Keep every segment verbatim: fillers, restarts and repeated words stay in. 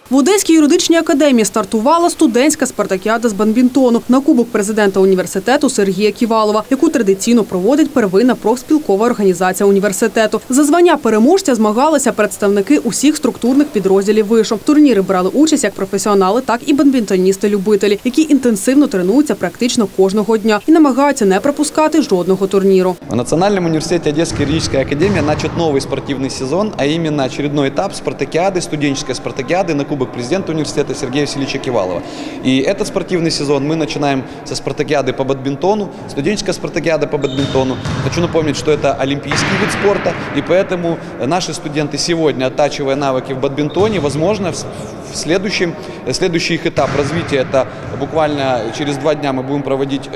В Одеській юридичній академії стартувала студентська спартакіада з бадмінтону на кубок президента університету Сергія Ківалова, яку традиційно проводить первинна профспілкова організація університету. За звання переможця змагалися представники усіх структурних підрозділів вишу. В турнірі брали участь як професіонали, так і бадмінтоністи-любителі, які інтенсивно тренуються практично кожного дня і намагаються не пропускати жодного турніру. В Национальном университете Одесской юридической академии начат новый спортивный сезон, а именно очередной этап спартакиады, студенческой спартакиады на кубок президента университета Сергея Васильевича Ківалова. И этот спортивный сезон мы начинаем со спартакиады по бадминтону, студенческая спартакиада по бадминтону. Хочу напомнить, что это олимпийский вид спорта, и поэтому наши студенты сегодня, оттачивая навыки в бадминтоне, возможно, в следующем, следующий их этап развития, это буквально через два дня мы будем проводить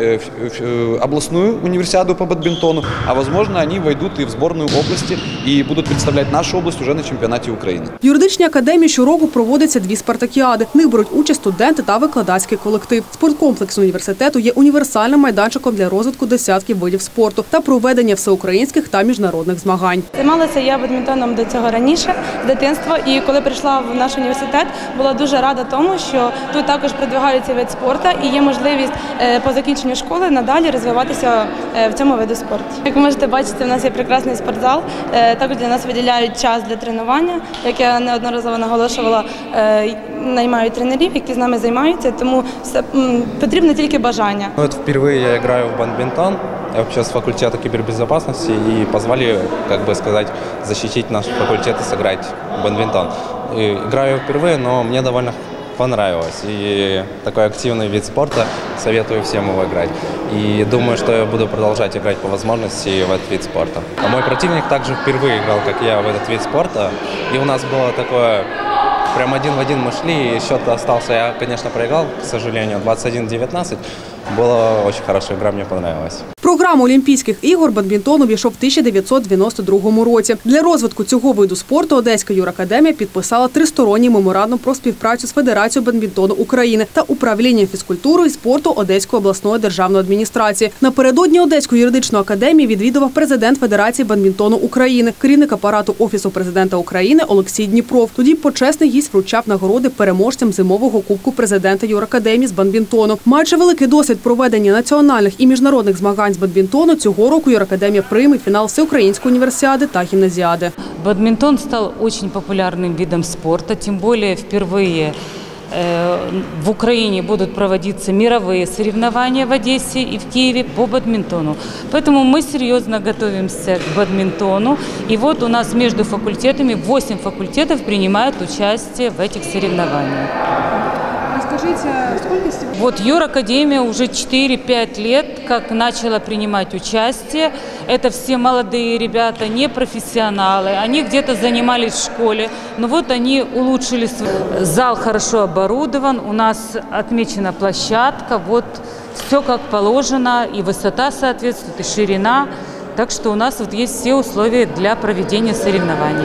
областную универсиаду по бадминтону, а возможно они войдут и в сборную области и будут представлять нашу область уже на чемпионате України. В юридичній академії щороку проводяться дві спартакіади. В них беруть участь студенти та викладацький колектив. Спорткомплекс університету є універсальним майданчиком для розвитку десятків видів спорту та проведення всеукраїнських та міжнародних змагань. Займалася я бадмінтоном до цього раніше, з дитинства, і коли прийшла в наш університет, була дуже рада тому, що тут також продвигаються вид спорту і є можливість по закінченню школи надалі розвиватися в цьому виду спорту. Як ви можете бачити, у нас є прекрасний спортзал, також для нас виділяють час для тренування, як я неодноразово наголошувала, наймають тренерів, які з нами займаються, тому потрібно тільки бажання. Вот впервые я играю в бадминтон, я вообще с факультета кибербезопасности, и позвали, как бы сказать, защитить наш факультет и сыграть в бадминтон. И играю впервые, но мне довольно понравилось. И такой активный вид спорта, советую всем его играть. И думаю, что я буду продолжать играть по возможности в этот вид спорта. А мой противник также впервые играл, как я, в этот вид спорта. И у нас было такое... Прям один в один мы шли, и счет остался. Я, конечно, проиграл, к сожалению, двадцать один девятнадцать. Была очень хорошая игра, мне понравилось. В програму Олімпійських ігор бадмінтон увійшов в тисяча дев'ятсот дев'яносто другому році. Для розвитку цього виду спорту Одеська юракадемія підписала тристоронній меморандум про співпрацю з Федерацією бадмінтону України та управлінням фізкультури і спорту Одеської обласної державної адміністрації. Напередодні Одеську юридичну академію відвідував президент Федерації бадмінтону України, керівник апарату Офісу президента України Олексій Дніпров. Тоді почесний гість вручав нагороди переможцям зимового кубку президента юракадемії з бадмінтону. Маючи великий досвід проведення національних і міжнародних змагань з бадмінтону, цього року юракадемія прийме фінал Всеукраїнської універсіади та гімназіади. Бадминтон стал очень популярным видом спорта, тем более впервые в Украине будут проводиться мировые соревнования в Одессе и в Киеве по бадминтону. Поэтому мы серьезно готовимся к бадминтону. И вот у нас между факультетами восемь факультетов принимают участие в этих соревнованиях. Расскажите, сколько сегодня? Вот юракадемия уже четыре-пять лет как начала принимать участие. Это все молодые ребята, не профессионалы. Они где-то занимались в школе, но вот они улучшили свой... Зал хорошо оборудован, у нас отмечена площадка, вот все как положено, и высота соответствует, и ширина. Так что у нас вот есть все условия для проведения соревнований.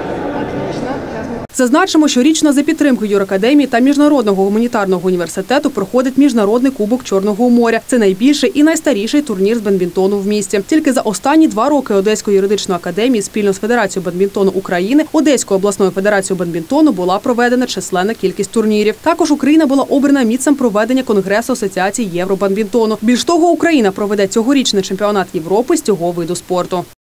Зазначимо, що річно за підтримкою юракадемії та Міжнародного гуманітарного університету проходить Міжнародний кубок Чорного моря. Це найбільший і найстаріший турнір з бадмінтону в місті. Тільки за останні два роки Одеської юридичної академії спільно з Федерацією бадмінтону України, Одеською обласною федерацією бадмінтону була проведена численна кількість турнірів. Також Україна була обрана місцем проведення Конгресу Асоціації Євробадмінтону. Більш того, Україна проведе цьогорічний чемпіонат Європи з цього виду спорту.